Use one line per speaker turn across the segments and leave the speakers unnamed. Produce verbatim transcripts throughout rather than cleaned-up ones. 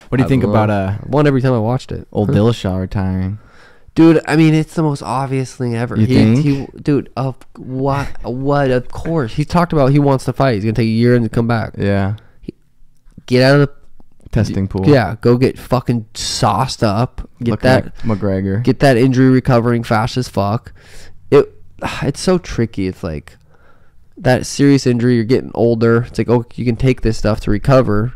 What do you
I
think
don't
about
know.
uh
Won every time I watched it.
old Dillashaw retiring?
Dude, I mean, it's the most obvious thing ever.
You
he,
think?
He, dude, of what? What? Of course. He's talked about he wants to fight. He's gonna take a year and come back.
Yeah.
Get out of the
Testing pool.
Yeah, go get fucking sauced up. Get
Look
that
like McGregor.
Get that injury recovering fast as fuck. It it's so tricky. It's like that serious injury. You're getting older. It's like, oh, you can take this stuff to recover.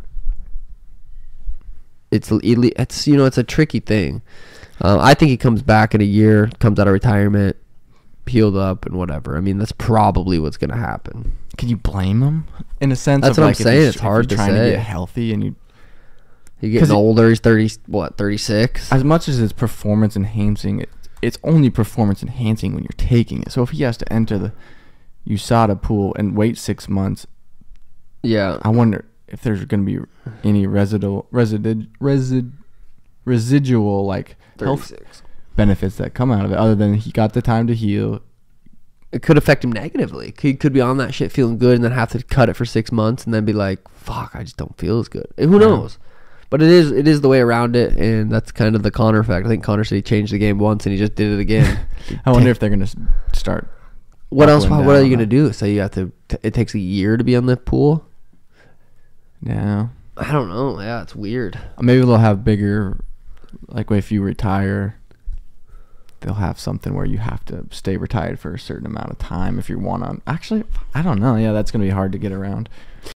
It's it's you know it's a tricky thing. Uh, I think he comes back in a year, comes out of retirement, healed up and whatever. I mean, that's probably what's gonna happen.
Can you blame him in a sense?
That's
of
what
like
I'm
if
saying.
he's-
It's
if
hard
he's
to
trying
say.
to get healthy, and you,
He's
'Cause
getting
it-
older. He's thirty. What? thirty-six.
as much as it's performance enhancing, it, it's only performance enhancing when you're taking it. So if he has to enter the U S A D A pool and wait six months,
Yeah.
I wonder if there's going to be any residual, resid, resid, residual like health
thirty-six.
benefits that come out of it, other than he got the time to heal.
It could affect him negatively. He could be on that shit feeling good and then have to cut it for six months and then be like, fuck, I just don't feel as good. And who
Yeah.
knows? But it is it is the way around it, and that's kind of the Connor effect. I think Connor said he changed the game once and he just did it again.
I wonder if they're going to start.
What else?
buckling
What
down
are you
on
going to do? So you have to, t- it takes a year to be on the pool?
Yeah.
I don't know. Yeah, it's weird.
Maybe they'll have bigger, like if you retire, they'll have something where you have to stay retired for a certain amount of time if you want to. Actually, I don't know. Yeah, that's going to be hard to get around.